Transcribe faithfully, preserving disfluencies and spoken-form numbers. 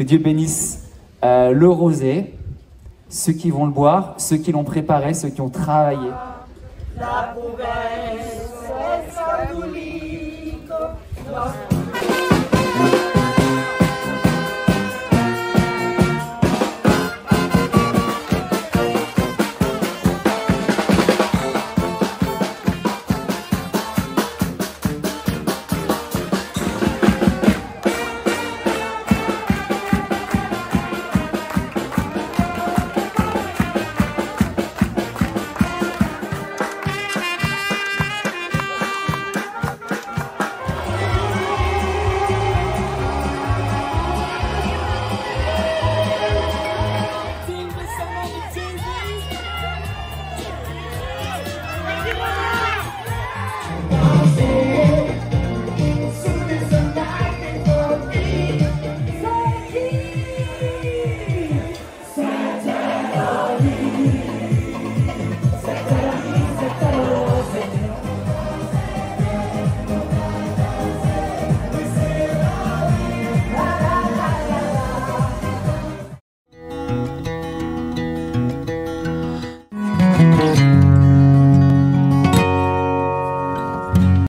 Que Dieu bénisse euh, le rosé, ceux qui vont le boire, ceux qui l'ont préparé, ceux qui ont travaillé. La promesse catholique,